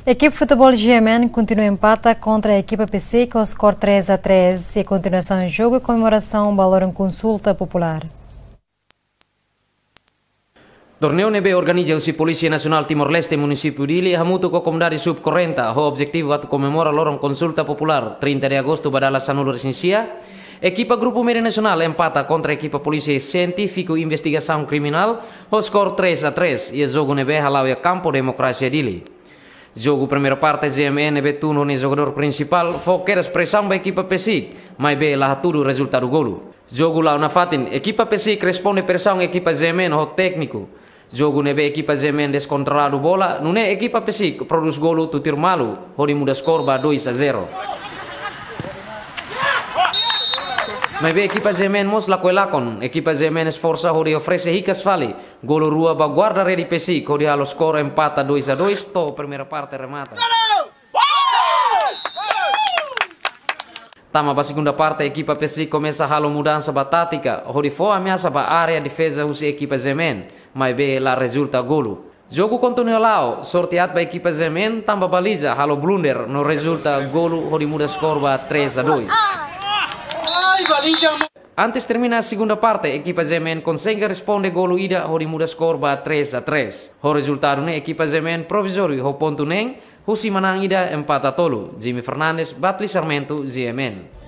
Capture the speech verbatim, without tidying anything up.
A equipe de futebol G M N continua empata contra a equipa P C com o score três a três e a continuação em jogo e comemoração valor em consulta popular. Torneio N B organiza a Polícia Nacional Timor-Leste município de Ilha hamuto com a comunidade sub-quarenta. O objetivo é comemora a consulta popular trinta de agosto badala sanulu recensia. Equipa Grupo Média Nacional empata contra a equipa Polícia Científico e Investigação Criminal. O score três a três e o jogo N B halau a campo Democracia de Ilha. Jogo primeira parte G M N B turno no jogador principal, foca a expressão da equipa P S I C, mas bem lá tudo o resultado golo. Jogo lá na fatin, equipa P S I C responde pressão equipa G M N o técnico. Jogo nebe equipa G M N descontrolado bola, não é equipa P S I C produz golo tutir malu, hori muda skor ba dois a zero. Mas bem equipa G M N mos lakoelakon, equipa G M N esforça hori oferece ricas fali, golo rua ba guarda redi P S I C, hori halo skor empata dois a dois, to primeira parte remata. Tama ba segunda parte, a equipa P S I C começa a halo mudança ba tática, hori fo ameaça ba área defesa usi equipa G M N, mas bem lá resulta golo. Jogo continua lá, sorteado ba equipa G M N, tamba baliza, halo blunder, no resulta golo, hori muda skor ba três a dois. Antes termina a segunda parte, a equipa G M N consegue responder golo ida, hori muda skor ba três a três. O resultado ne equipa G M N provisório, ho ponto nem, husi manang ida empata tolo. Jimmy Fernandes, Batli Sarmento, G M N.